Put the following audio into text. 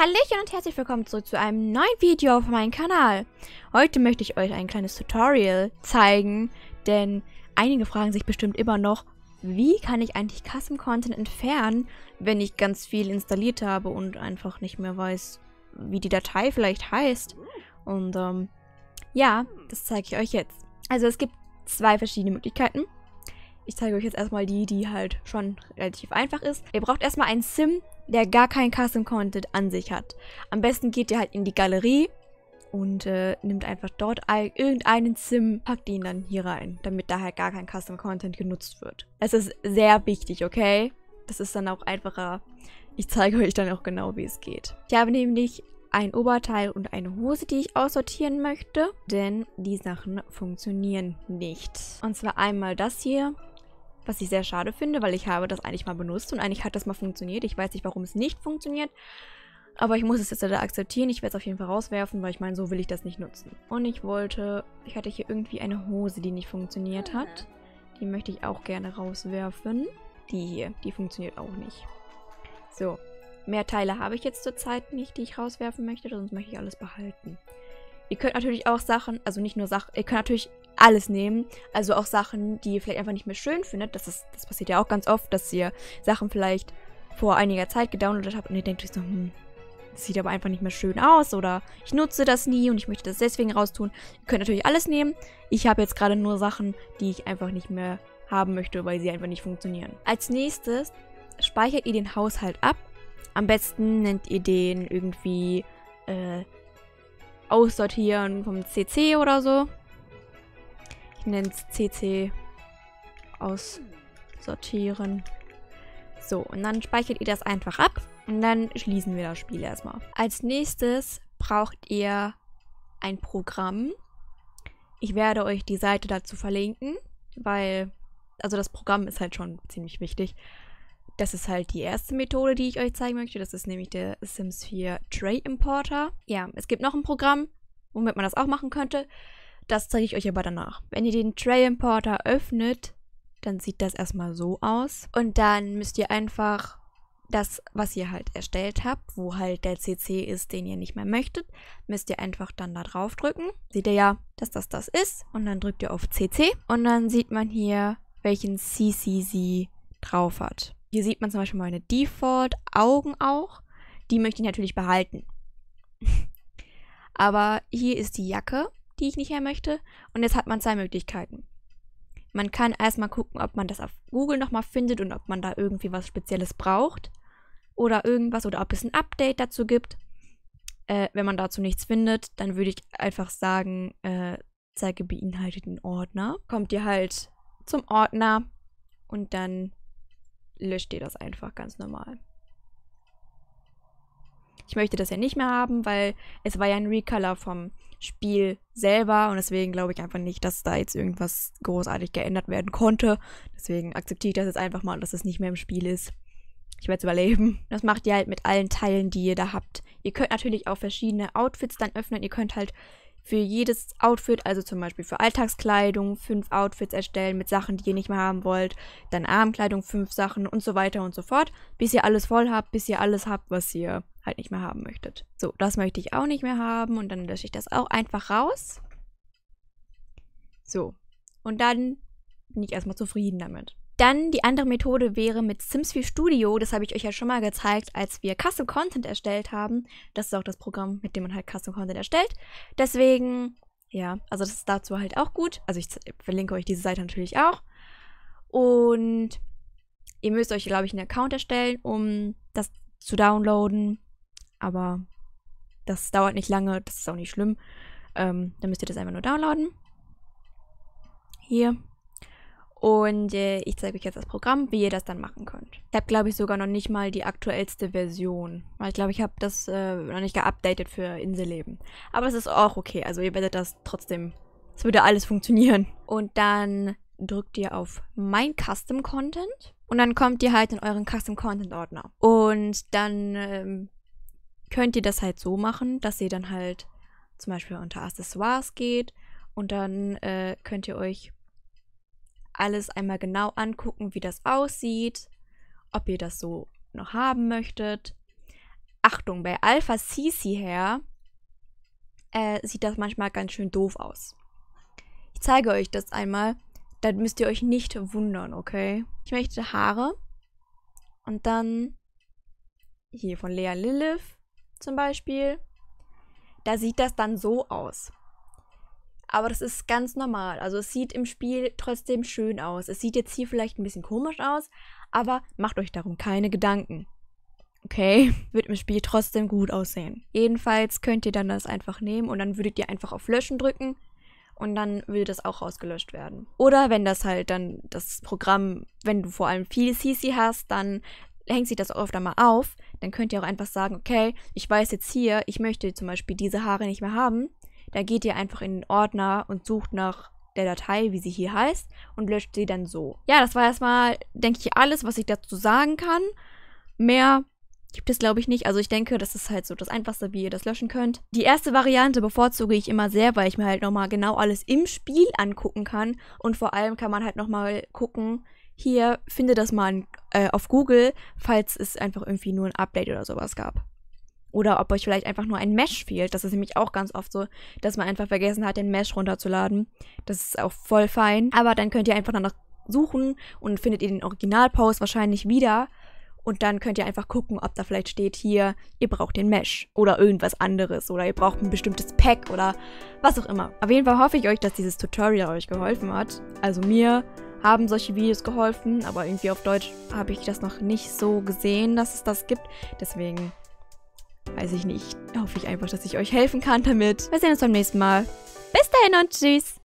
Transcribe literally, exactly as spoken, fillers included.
Hallöchen und herzlich willkommen zurück zu einem neuen Video auf meinem Kanal. Heute möchte ich euch ein kleines Tutorial zeigen, denn einige fragen sich bestimmt immer noch, wie kann ich eigentlich Custom Content entfernen, wenn ich ganz viel installiert habe und einfach nicht mehr weiß, wie die Datei vielleicht heißt. Und ähm, ja, das zeige ich euch jetzt. Also es gibt zwei verschiedene Möglichkeiten. Ich zeige euch jetzt erstmal die, die halt schon relativ einfach ist. Ihr braucht erstmal einen Sim, der gar keinen Custom Content an sich hat. Am besten geht ihr halt in die Galerie und äh, nimmt einfach dort irgendeinen Sim, packt ihn dann hier rein, damit da halt gar kein Custom Content genutzt wird. Es ist sehr wichtig, okay? Das ist dann auch einfacher. Ich zeige euch dann auch genau, wie es geht. Ich habe nämlich ein Oberteil und eine Hose, die ich aussortieren möchte, denn die Sachen funktionieren nicht. Und zwar einmal das hier, was ich sehr schade finde, weil ich habe das eigentlich mal benutzt und eigentlich hat das mal funktioniert. Ich weiß nicht, warum es nicht funktioniert, aber ich muss es jetzt leider akzeptieren. Ich werde es auf jeden Fall rauswerfen, weil ich meine, so will ich das nicht nutzen. Und ich wollte, ich hatte hier irgendwie eine Hose, die nicht funktioniert hat. Die möchte ich auch gerne rauswerfen. Die hier, die funktioniert auch nicht. So, mehr Teile habe ich jetzt zurzeit nicht, die ich rauswerfen möchte, sonst möchte ich alles behalten. Ihr könnt natürlich auch Sachen, also nicht nur Sachen, ihr könnt natürlich alles nehmen, also auch Sachen, die ihr vielleicht einfach nicht mehr schön findet. Das ist, das passiert ja auch ganz oft, dass ihr Sachen vielleicht vor einiger Zeit gedownloadet habt und ihr denkt euch so, hm, das sieht aber einfach nicht mehr schön aus oder ich nutze das nie und ich möchte das deswegen raustun. Ihr könnt natürlich alles nehmen. Ich habe jetzt gerade nur Sachen, die ich einfach nicht mehr haben möchte, weil sie einfach nicht funktionieren. Als nächstes speichert ihr den Haushalt ab. Am besten nennt ihr den irgendwie äh, Aussortieren vom C C oder so. Ich nenne es C C Aussortieren. So, und dann speichert ihr das einfach ab und dann schließen wir das Spiel erstmal. Als nächstes braucht ihr ein Programm. Ich werde euch die Seite dazu verlinken, weil, also das Programm ist halt schon ziemlich wichtig. Das ist halt die erste Methode, die ich euch zeigen möchte. Das ist nämlich der Sims vier Tray Importer. Ja, es gibt noch ein Programm, womit man das auch machen könnte. Das zeige ich euch aber danach. Wenn ihr den Tray Importer öffnet, dann sieht das erstmal so aus. Und dann müsst ihr einfach das, was ihr halt erstellt habt, wo halt der C C ist, den ihr nicht mehr möchtet, müsst ihr einfach dann da drauf drücken. Seht ihr ja, dass das das ist. Und dann drückt ihr auf C C. Und dann sieht man hier, welchen C C sie drauf hat. Hier sieht man zum Beispiel meine Default-Augen auch. Die möchte ich natürlich behalten. Aber hier ist die Jacke, die ich nicht mehr möchte. Und jetzt hat man zwei Möglichkeiten. Man kann erstmal gucken, ob man das auf Google nochmal findet und ob man da irgendwie was Spezielles braucht. Oder irgendwas, oder ob es ein Update dazu gibt. Äh, wenn man dazu nichts findet, dann würde ich einfach sagen, äh, zeige beinhalteten Ordner. Kommt ihr halt zum Ordner und dann löscht ihr das einfach ganz normal. Ich möchte das ja nicht mehr haben, weil es war ja ein Recolor vom Spiel selber und deswegen glaube ich einfach nicht, dass da jetzt irgendwas großartig geändert werden konnte. Deswegen akzeptiere ich das jetzt einfach mal, dass es nicht mehr im Spiel ist. Ich werde es überleben. Das macht ihr halt mit allen Teilen, die ihr da habt. Ihr könnt natürlich auch verschiedene Outfits dann öffnen. Ihr könnt halt für jedes Outfit, also zum Beispiel für Alltagskleidung, fünf Outfits erstellen mit Sachen, die ihr nicht mehr haben wollt. Dann Abendkleidung, fünf Sachen und so weiter und so fort. Bis ihr alles voll habt, bis ihr alles habt, was ihr halt nicht mehr haben möchtet. So, das möchte ich auch nicht mehr haben und dann lösche ich das auch einfach raus. So, und dann bin ich erstmal zufrieden damit. Dann die andere Methode wäre mit Sims vier Studio, das habe ich euch ja schon mal gezeigt, als wir Custom Content erstellt haben. Das ist auch das Programm, mit dem man halt Custom Content erstellt. Deswegen, ja, also das ist dazu halt auch gut. Also ich verlinke euch diese Seite natürlich auch. Und ihr müsst euch, glaube ich, einen Account erstellen, um das zu downloaden. Aber das dauert nicht lange, das ist auch nicht schlimm. Ähm, dann müsst ihr das einfach nur downloaden. Hier. Und äh, ich zeige euch jetzt das Programm, wie ihr das dann machen könnt. Ich habe, glaube ich, sogar noch nicht mal die aktuellste Version. Weil ich glaube, ich habe das äh, noch nicht geupdatet für Inselleben. Aber es ist auch okay. Also ihr werdet das trotzdem, es würde alles funktionieren. Und dann drückt ihr auf Mein Custom Content. Und dann kommt ihr halt in euren Custom Content Ordner. Und dann ähm, könnt ihr das halt so machen, dass ihr dann halt zum Beispiel unter Accessoires geht. Und dann äh, könnt ihr euch alles einmal genau angucken, wie das aussieht, ob ihr das so noch haben möchtet. Achtung, bei Alpha C C Hair äh, sieht das manchmal ganz schön doof aus. Ich zeige euch das einmal, dann müsst ihr euch nicht wundern, okay? Ich möchte Haare und dann hier von Lea Lilith zum Beispiel. Da sieht das dann so aus. Aber das ist ganz normal. Also es sieht im Spiel trotzdem schön aus. Es sieht jetzt hier vielleicht ein bisschen komisch aus, aber macht euch darum keine Gedanken. Okay, wird im Spiel trotzdem gut aussehen. Jedenfalls könnt ihr dann das einfach nehmen und dann würdet ihr einfach auf Löschen drücken und dann würde das auch rausgelöscht werden. Oder wenn das halt dann das Programm, wenn du vor allem viel C C hast, dann hängt sich das auch öfter mal auf. Dann könnt ihr auch einfach sagen, okay, ich weiß jetzt hier, ich möchte zum Beispiel diese Haare nicht mehr haben. Da geht ihr einfach in den Ordner und sucht nach der Datei, wie sie hier heißt, und löscht sie dann so. Ja, das war erstmal, denke ich, alles, was ich dazu sagen kann. Mehr gibt es, glaube ich, nicht. Also ich denke, das ist halt so das Einfachste, wie ihr das löschen könnt. Die erste Variante bevorzuge ich immer sehr, weil ich mir halt nochmal genau alles im Spiel angucken kann. Und vor allem kann man halt nochmal gucken, hier, finde das mal äh, auf Google, falls es einfach irgendwie nur ein Update oder sowas gab. Oder ob euch vielleicht einfach nur ein Mesh fehlt. Das ist nämlich auch ganz oft so, dass man einfach vergessen hat, den Mesh runterzuladen. Das ist auch voll fein. Aber dann könnt ihr einfach danach suchen und findet ihr den Originalpost wahrscheinlich wieder. Und dann könnt ihr einfach gucken, ob da vielleicht steht hier, ihr braucht den Mesh oder irgendwas anderes. Oder ihr braucht ein bestimmtes Pack oder was auch immer. Auf jeden Fall hoffe ich euch, dass dieses Tutorial euch geholfen hat. Also mir haben solche Videos geholfen, aber irgendwie auf Deutsch habe ich das noch nicht so gesehen, dass es das gibt. Deswegen weiß ich nicht. Hoffe ich einfach, dass ich euch helfen kann damit. Wir sehen uns beim nächsten Mal. Bis dahin und tschüss.